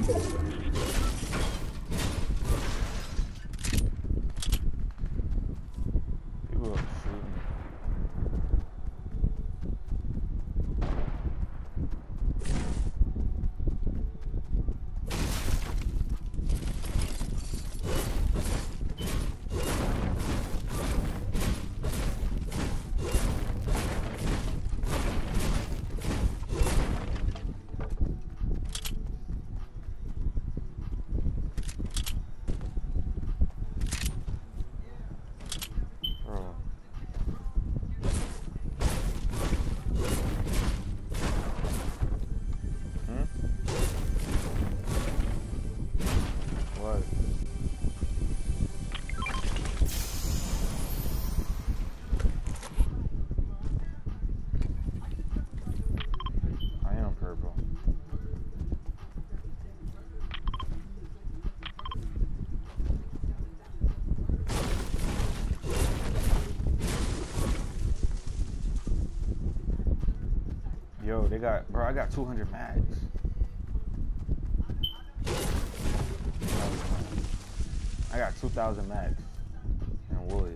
People are shooting. What? I am purple. Yo, they got, bro, I got 200 max. I got 2,000 max and wood.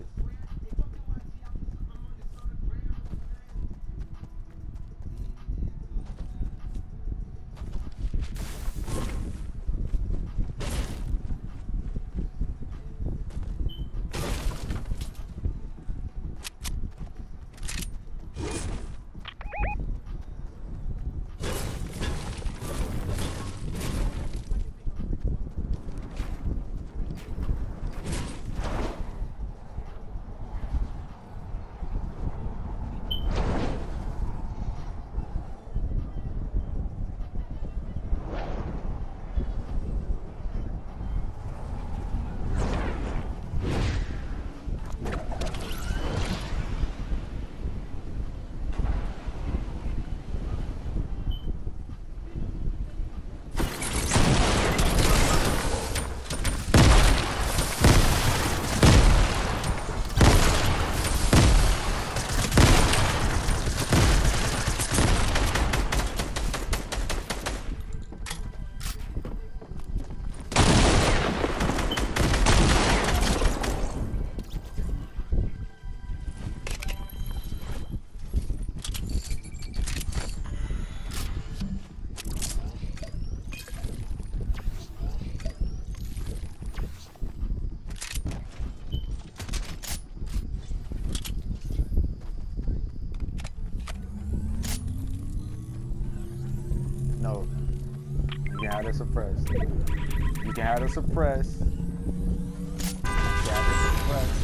No. You can have it suppressed. You can have it suppressed. You can have it suppressed.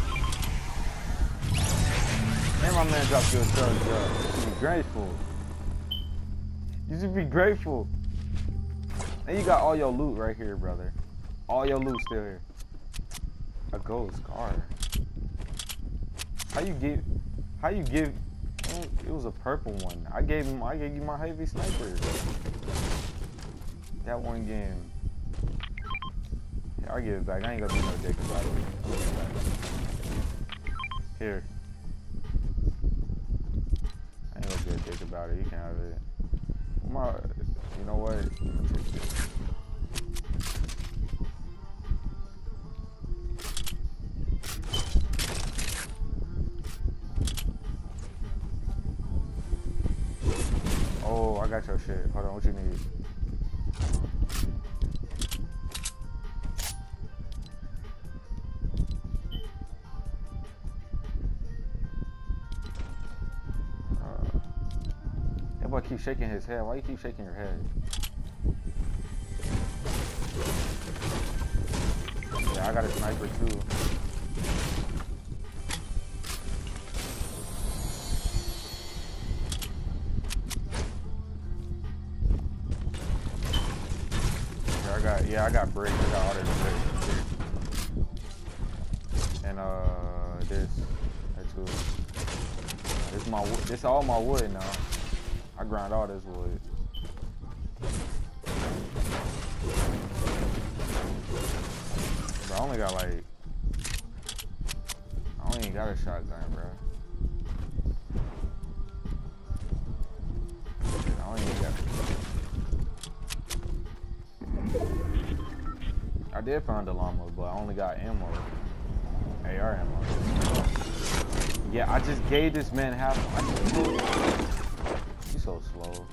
And my man dropped your thug job. You should be grateful. You should be grateful. And you got all your loot right here, brother. All your loot still here. A gold scar. How you give it was a purple one. I gave you my heavy sniper. That one game. Yeah, I'll give it back. I ain't gonna do no dick about it. I'll give it back. Here. I ain't gonna be a dick about it. You can have it. You know what? Let me take this. Oh, I got your shit. Hold on, what you need? That boy keep shaking his head. Why you keep shaking your head? Yeah, I got a sniper too. Yeah, I got bricks. I got all this bricks. And this. That too. This my wood. This all my wood now. I grind all this wood. Bro, I only got like. I only ain't got a shotgun, bro. I only ain't got. did find the llama, but I only got ammo. AR ammo. Yeah, I just gave this man half. He's so slow.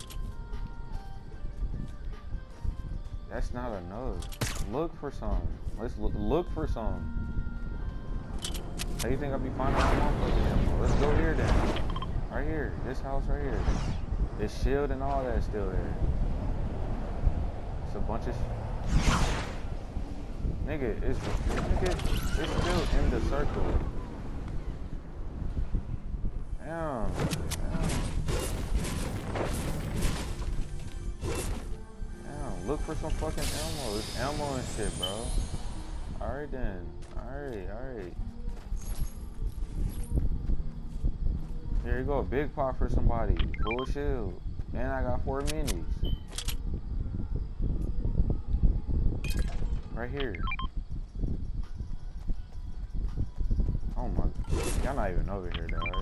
That's not enough. Look for some. Let's look for some. How you think I'll be finding my motherfucking ammo? Let's go here then. Right here. This house right here. This shield and all that's still there. It's a bunch of nigga, it's still in the circle. Damn. Look for some fucking ammo. There's ammo and shit, bro. Alright then. Alright. Here you go. Big pot for somebody. Full shield. And I got 4 minis. Right here. Oh my. Y'all not even over here, dog.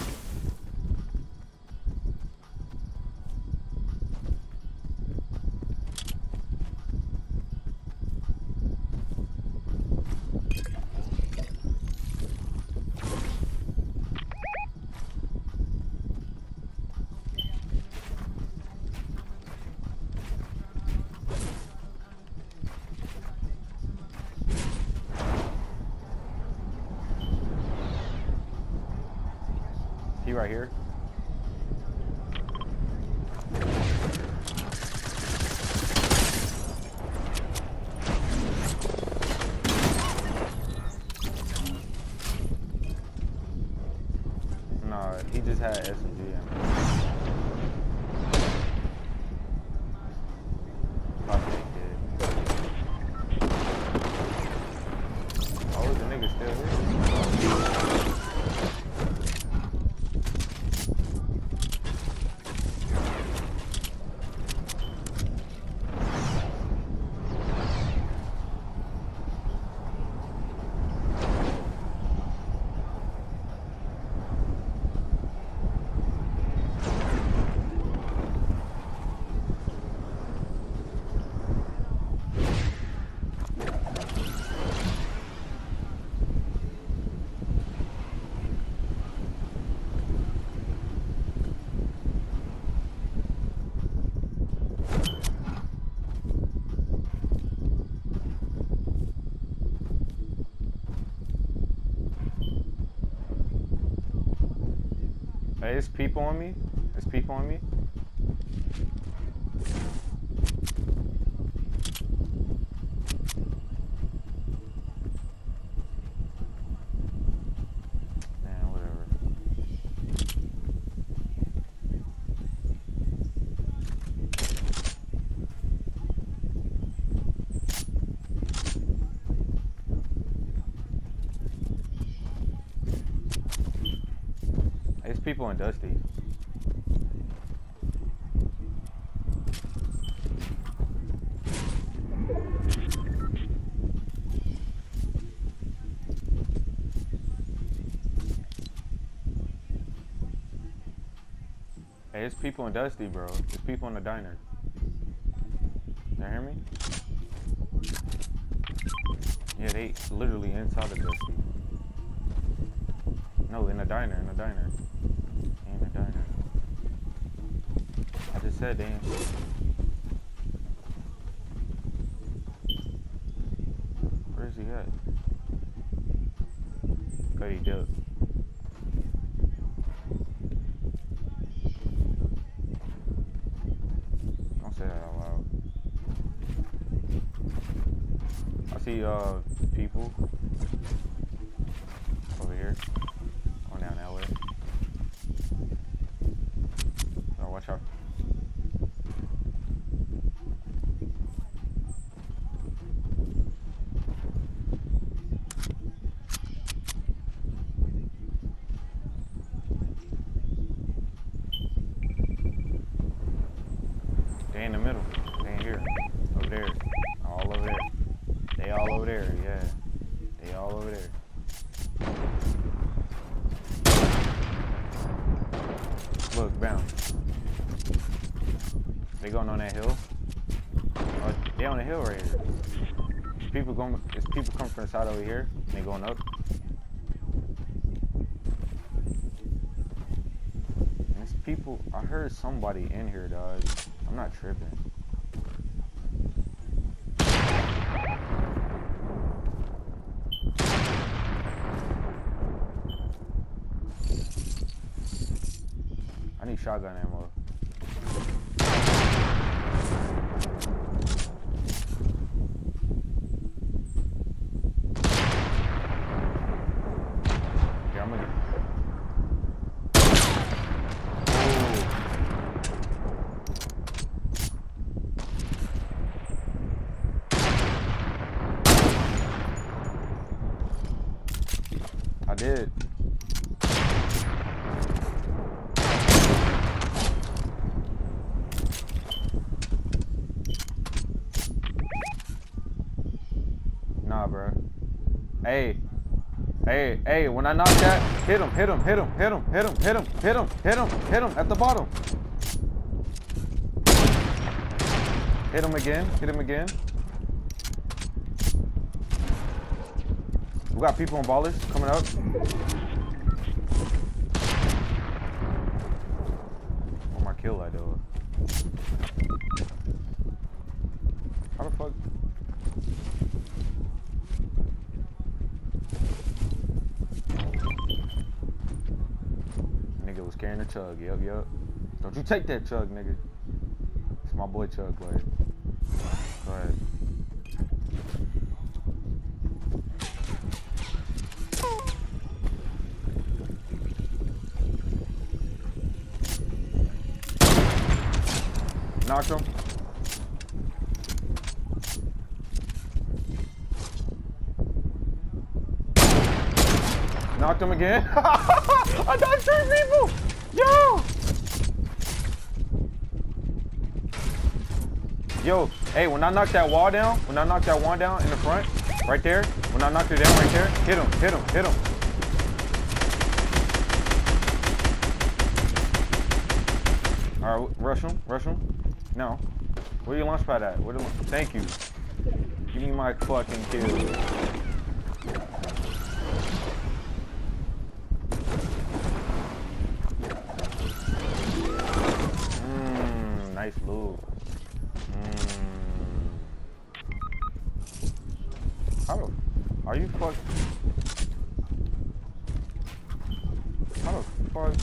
He right here. No, he just had SMG ammo. Oh, the nigga still here? Hey, there's people on me. There's people on me. Man, whatever. There's people in Dusty. Hey, there's people in Dusty, bro. There's people in the diner. You hear me? Yeah, they literally inside the Dusty. No, in the diner, in the diner. In the diner. I just said, damn. Where is he at? Cody Duck. Don't say that out loud. I see, people over here. Going down that way. Oh, watch out. They in the middle. They ain't here. Over there. All over there. They all over there, yeah. They all over there. Look, bounce. They going on that hill. Oh, they on the hill right here. people coming from the side over here. And they going up. And it's people. I heard somebody in here, dog. I'm not tripping. I need shotgun ammo. Here, I'm gonna get... I did. Nah, bro. Hey, when I knock that, hit him at the bottom. Hit him again. We got people on ballers coming up. Where my kill at, though? How the fuck? Nigga was carrying a chug. Yup. Don't you take that chug, nigga. It's my boy Chug, boy. Go ahead. Knocked him. Knocked him again. I got 3 people. Yo, hey, when I knock that wall down, in the front, right there, when I knocked it down right there, hit him. All right, rush him. No. Where your launch pad at? Thank you. Give me my fucking kill. Nice loot. Are you fuck? How the fuck?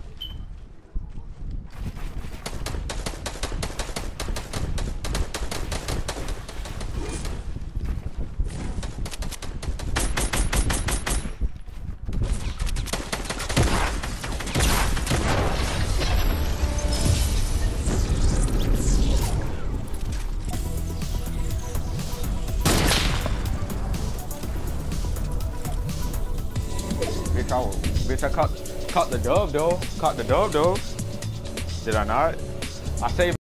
Bitch, I caught the dub though. Did I not? I saved